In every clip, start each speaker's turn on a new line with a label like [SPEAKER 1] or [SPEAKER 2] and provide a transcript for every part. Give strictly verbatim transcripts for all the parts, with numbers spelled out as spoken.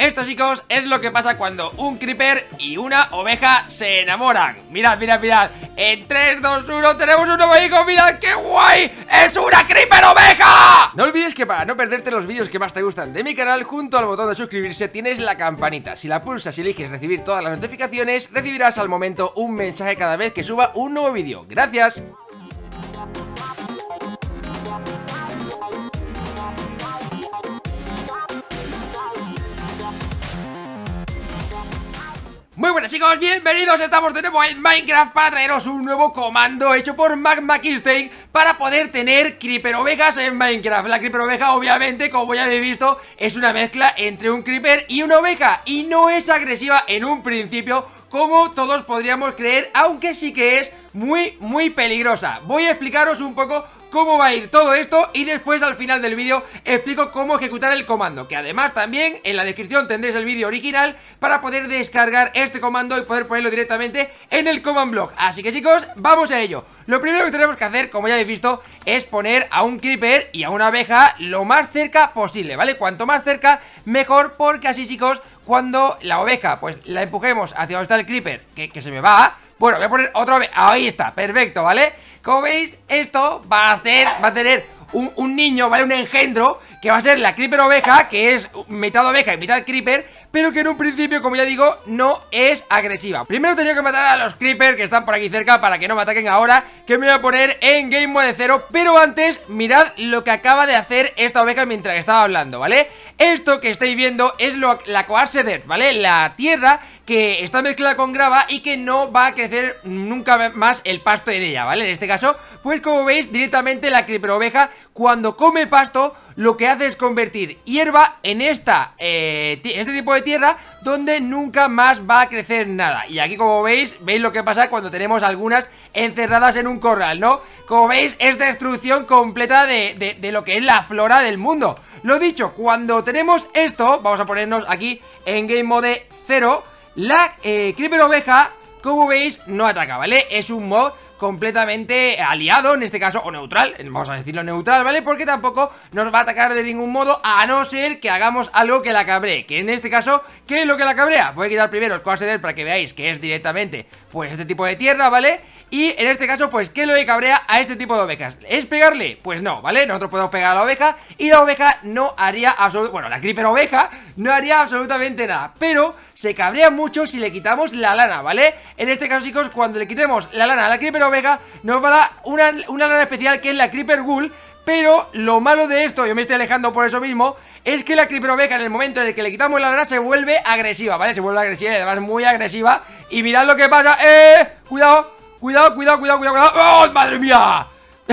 [SPEAKER 1] Esto, chicos, es lo que pasa cuando un creeper y una oveja se enamoran. Mirad, mirad, mirad. En tres, dos, uno tenemos un nuevo hijo. Mirad qué guay. ¡Es una creeper oveja! No olvides que para no perderte los vídeos que más te gustan de mi canal, junto al botón de suscribirse tienes la campanita. Si la pulsas y eliges recibir todas las notificaciones, recibirás al momento un mensaje cada vez que suba un nuevo vídeo. Gracias. Muy buenas, chicos, bienvenidos, estamos de nuevo en Minecraft para traeros un nuevo comando hecho por McMackInstein para poder tener creeper ovejas en Minecraft. La creeper oveja, obviamente, como ya habéis visto, es una mezcla entre un creeper y una oveja y no es agresiva en un principio como todos podríamos creer, aunque sí que es muy, muy peligrosa. Voy a explicaros un poco cómo va a ir todo esto y después al final del vídeo explico cómo ejecutar el comando, que además también en la descripción tendréis el vídeo original para poder descargar este comando y poder ponerlo directamente en el command block. Así que, chicos, vamos a ello. Lo primero que tenemos que hacer, como ya habéis visto, es poner a un creeper y a una abeja lo más cerca posible, ¿vale? Cuanto más cerca, mejor, porque así, chicos, cuando la oveja, pues la empujemos hacia donde está el creeper, que, que se me va. Bueno, voy a poner otra vez, ahí está, perfecto, ¿vale? Como veis, esto va a hacer, va a tener un, un niño, ¿vale? Un engendro, que va a ser la creeper oveja, que es mitad oveja y mitad creeper, pero que en un principio, como ya digo, no es agresiva. Primero tenía que matar a los creepers que están por aquí cerca para que no me ataquen ahora, que me voy a poner en Game Mode cero. Pero antes, mirad lo que acaba de hacer esta oveja mientras estaba hablando, ¿vale? Esto que estáis viendo es lo, la Coarse Dirt, ¿vale? La tierra que está mezclada con grava y que no va a crecer nunca más el pasto en ella, ¿vale? En este caso, pues como veis, directamente la creeper oveja, cuando come pasto, lo que hace es convertir hierba en esta, eh, este tipo de tierra, donde nunca más va a crecer nada. Y aquí, como veis, veis lo que pasa cuando tenemos algunas encerradas en un corral, ¿no? Como veis, es destrucción completa de, de, de lo que es la flora del mundo. Lo dicho, cuando tenemos esto, vamos a ponernos aquí en Game Mode cero, la eh, creeper oveja, como veis, no ataca, ¿vale? Es un mod completamente aliado, en este caso, o neutral, vamos a decirlo neutral, ¿vale? Porque tampoco nos va a atacar de ningún modo, a no ser que hagamos algo que la cabree. Que en este caso, ¿qué es lo que la cabrea? Voy a quitar primero el Coarse Dirt para que veáis que es directamente, pues, este tipo de tierra, ¿vale? Y en este caso, pues, ¿qué es lo que cabrea a este tipo de ovejas? ¿Es pegarle? Pues no, ¿vale? Nosotros podemos pegar a la oveja y la oveja no haría absolutamente... Bueno, la creeper oveja no haría absolutamente nada, pero se cabrea mucho si le quitamos la lana, ¿vale? En este caso, chicos, cuando le quitemos la lana a la creeper oveja, nos va a dar una, una lana especial que es la creeper wool. Pero lo malo de esto, yo me estoy alejando por eso mismo, es que la creeper oveja, en el momento en el que le quitamos la lana, se vuelve agresiva, ¿vale? Se vuelve agresiva y además muy agresiva. Y mirad lo que pasa, ¡eh! Cuidado. Cuidado, cuidado, cuidado, cuidado, cuidado. ¡Oh, madre mía!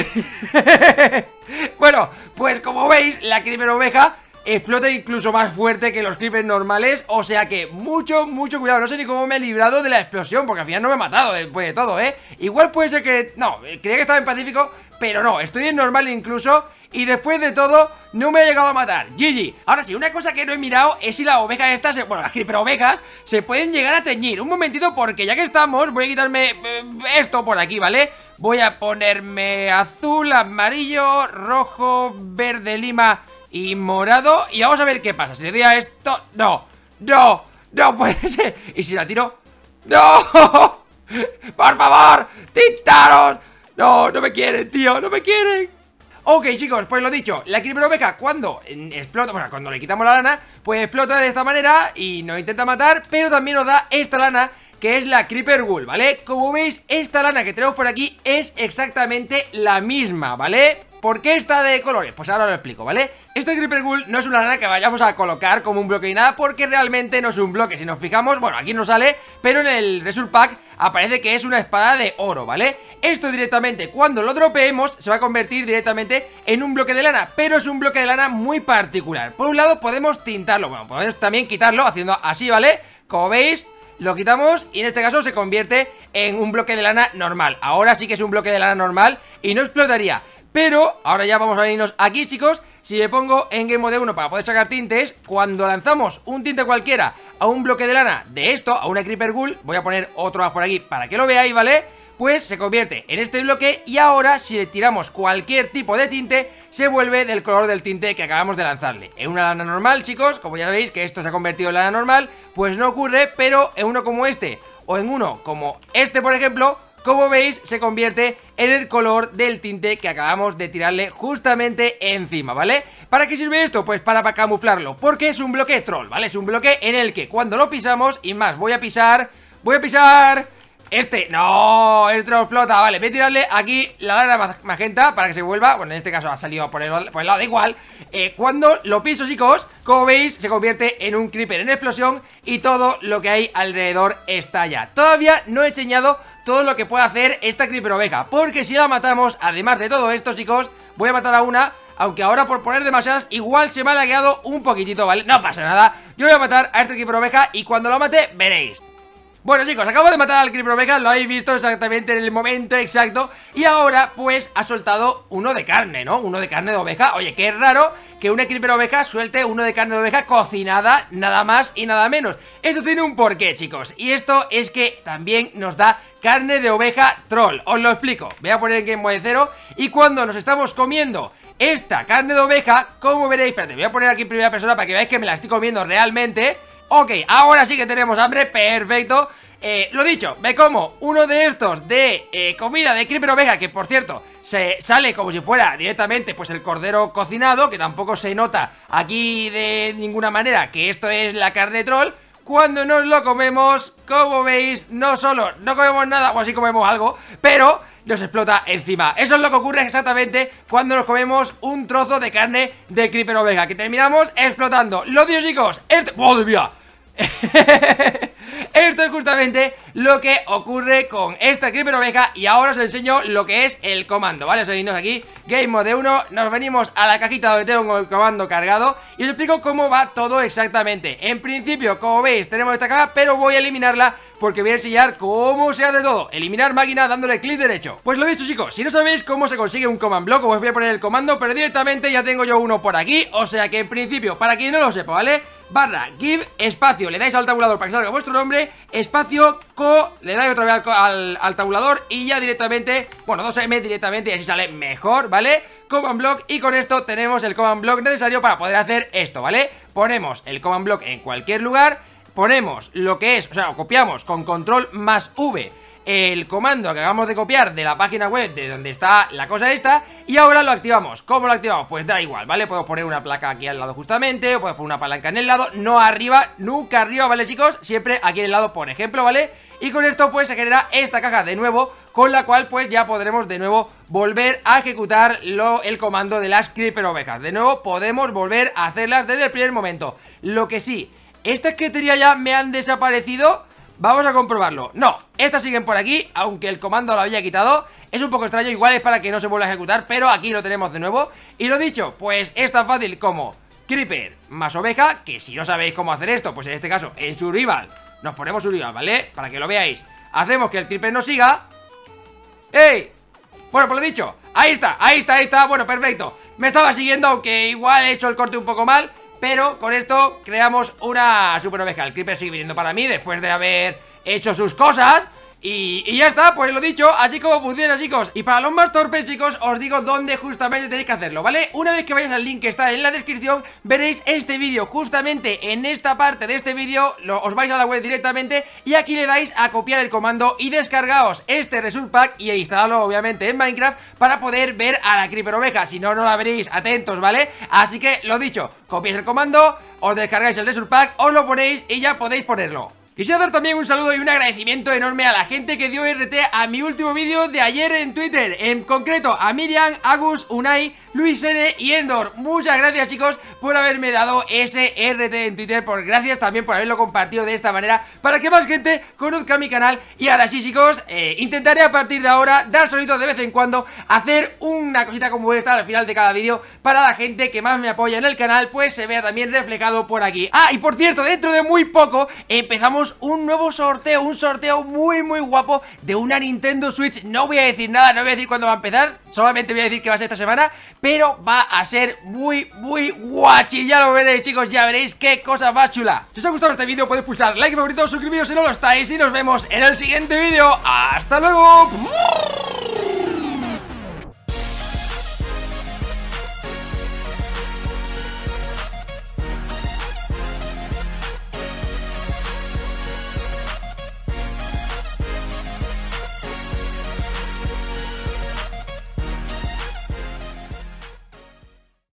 [SPEAKER 1] Bueno, pues como veis, la creeper oveja explota incluso más fuerte que los creepers normales. O sea que mucho, mucho cuidado. No sé ni cómo me he librado de la explosión, porque al final no me he matado después de todo, ¿eh? Igual puede ser que... No, creía que estaba en pacífico, pero no, estoy en normal incluso. Y después de todo, no me ha llegado a matar. G G. Ahora sí, una cosa que no he mirado es si las ovejas estas, se... bueno, las creeper ovejas se pueden llegar a teñir. Un momentito, porque ya que estamos, voy a quitarme eh, esto por aquí, ¿vale? Voy a ponerme azul, amarillo, rojo, verde lima y morado. Y vamos a ver qué pasa. Si le doy a esto... No, no, no puede ser. ¿Y si la tiro? ¡No! ¡Por favor! ¡Tintaros! No, no me quieren, tío, no me quieren. Ok, chicos, pues lo dicho, la creeper oveja cuando explota, bueno, cuando le quitamos la lana, pues explota de esta manera y nos intenta matar, pero también nos da esta lana, que es la creeper wool, ¿vale? Como veis, esta lana que tenemos por aquí es exactamente la misma, ¿vale? ¿Por qué está de colores? Pues ahora lo explico, ¿vale? Esta creeper wool no es una lana que vayamos a colocar como un bloque y nada, porque realmente no es un bloque. Si nos fijamos, bueno, aquí no sale, pero en el Result Pack aparece que es una espada de oro, ¿vale? Esto directamente, cuando lo dropeemos, se va a convertir directamente en un bloque de lana, pero es un bloque de lana muy particular. Por un lado podemos tintarlo, bueno, podemos también quitarlo haciendo así, ¿vale? Como veis, lo quitamos y en este caso se convierte en un bloque de lana normal. Ahora sí que es un bloque de lana normal y no explotaría. Pero ahora ya vamos a venirnos aquí, chicos. Si me pongo en Game Mode uno para poder sacar tintes, cuando lanzamos un tinte cualquiera a un bloque de lana de esto, a una creeper wool, voy a poner otro más por aquí para que lo veáis, ¿vale? pues se convierte en este bloque y ahora si le tiramos cualquier tipo de tinte se vuelve del color del tinte que acabamos de lanzarle. En una lana normal, chicos, como ya veis que esto se ha convertido en lana normal, pues no ocurre, pero en uno como este o en uno como este, por ejemplo, como veis, se convierte en el color del tinte que acabamos de tirarle justamente encima, ¿vale? ¿Para qué sirve esto? Pues para, para camuflarlo, porque es un bloque troll, ¿vale? Es un bloque en el que cuando lo pisamos, y más, voy a pisar, voy a pisar... Este, no, esto no explota, vale, voy a tirarle aquí la lana magenta para que se vuelva, bueno, en este caso ha salido por el, por el lado de igual. eh, Cuando lo piso, chicos, como veis, se convierte en un creeper en explosión y todo lo que hay alrededor estalla. Todavía no he enseñado todo lo que puede hacer esta creeper oveja, porque si la matamos, además de todo esto, chicos, voy a matar a una... Aunque ahora por poner demasiadas igual se me ha lagueado un poquitito, ¿vale? No pasa nada, yo voy a matar a esta creeper oveja y cuando lo mate, veréis. Bueno, chicos, acabo de matar al creeper oveja, lo habéis visto exactamente en el momento exacto. Y ahora, pues, ha soltado uno de carne, ¿no? Uno de carne de oveja. Oye, qué raro que una creeper oveja suelte uno de carne de oveja cocinada, nada más y nada menos. Esto tiene un porqué, chicos, y esto es que también nos da carne de oveja troll. Os lo explico, voy a poner el Game Mode cero. Y cuando nos estamos comiendo esta carne de oveja, como veréis, espérate, voy a poner aquí en primera persona para que veáis que me la estoy comiendo realmente. Ok, ahora sí que tenemos hambre, perfecto. eh, Lo dicho, me como uno de estos de eh, comida de creeper oveja, que por cierto se sale como si fuera directamente pues el cordero cocinado, que tampoco se nota aquí de ninguna manera que esto es la carne troll. Cuando nos lo comemos, como veis, no solo no comemos nada, o así comemos algo, pero nos explota encima. Eso es lo que ocurre exactamente cuando nos comemos un trozo de carne de creeper oveja, que terminamos explotando. Lo digo, chicos, esto... ¡Madre mía! Esto es justamente lo que ocurre con esta creeper oveja. Y ahora os enseño lo que es el comando, ¿vale? Os venimos aquí, Game Mode uno, nos venimos a la cajita donde tengo el comando cargado y os explico cómo va todo exactamente. En principio, como veis, tenemos esta caja, pero voy a eliminarla porque voy a enseñar cómo se hace todo. Eliminar máquina dándole clic derecho. Pues lo dicho, chicos, si no sabéis cómo se consigue un command block, os voy a poner el comando, pero directamente ya tengo yo uno por aquí. O sea que en principio, para quien no lo sepa, ¿vale? Barra give espacio, le dais al tabulador para que salga vuestro nombre, espacio co, le dais otra vez al, al, al tabulador y ya directamente, bueno, dos eme directamente y así sale mejor, ¿vale? Command block, y con esto tenemos el command block necesario para poder hacer esto, ¿vale? Ponemos el command block en cualquier lugar, ponemos lo que es, o sea, copiamos con control más V el comando que acabamos de copiar de la página web de donde está la cosa esta, y ahora lo activamos. ¿Cómo lo activamos? Pues da igual, ¿vale? Puedo poner una placa aquí al lado justamente, o puedo poner una palanca en el lado, no arriba, nunca arriba, ¿vale, chicos? Siempre aquí en el lado, por ejemplo, ¿vale? Y con esto pues se genera esta caja de nuevo, con la cual pues ya podremos de nuevo volver a ejecutar lo, el comando de las creeper ovejas. De nuevo podemos volver a hacerlas desde el primer momento. Lo que sí, estas que tenía ya me han desaparecido. Vamos a comprobarlo. No, estas siguen por aquí, aunque el comando lo había quitado. Es un poco extraño, igual es para que no se vuelva a ejecutar, pero aquí lo tenemos de nuevo. Y lo dicho, pues es tan fácil como creeper más oveja, que si no sabéis cómo hacer esto, pues en este caso en survival nos ponemos survival, ¿vale? Para que lo veáis. Hacemos que el creeper nos siga. ¡Ey! Bueno, pues lo dicho, ahí está, ahí está, ahí está. Bueno, perfecto. Me estaba siguiendo, aunque igual he hecho el corte un poco mal, pero con esto creamos una super oveja. El creeper sigue viniendo para mí después de haber hecho sus cosas. Y, y ya está, pues lo dicho, así como funciona, chicos. Y para los más torpes, chicos, os digo dónde justamente tenéis que hacerlo, ¿vale? Una vez que vayáis al link que está en la descripción, veréis este vídeo. Justamente en esta parte de este vídeo os vais a la web directamente y aquí le dais a copiar el comando y descargaos este Resource Pack y instalarlo obviamente en Minecraft para poder ver a la creeper oveja. Si no, no la veréis, atentos, ¿vale? Así que lo dicho, copiáis el comando, os descargáis el Resource Pack, os lo ponéis y ya podéis ponerlo. Quisiera dar también un saludo y un agradecimiento enorme a la gente que dio R T a mi último vídeo de ayer en Twitter. En concreto a Miriam, Agus, Unai, Luis N y Endor. Muchas gracias, chicos, por haberme dado ese R T en Twitter. Por gracias también por haberlo compartido de esta manera para que más gente conozca mi canal. Y ahora sí, chicos, eh, intentaré a partir de ahora dar sonidos de vez en cuando, hacer una cosita como esta al final de cada vídeo para la gente que más me apoya en el canal, pues se vea también reflejado por aquí. Ah, y por cierto, dentro de muy poco empezamos un nuevo sorteo, un sorteo muy muy guapo de una Nintendo Switch. No voy a decir nada, no voy a decir cuándo va a empezar, solamente voy a decir que va a ser esta semana, pero va a ser muy, muy guachi. Ya lo veréis, chicos, ya veréis qué cosa más chula. Si os ha gustado este vídeo podéis pulsar like favorito, suscribiros si no lo estáis y nos vemos en el siguiente vídeo. ¡Hasta luego!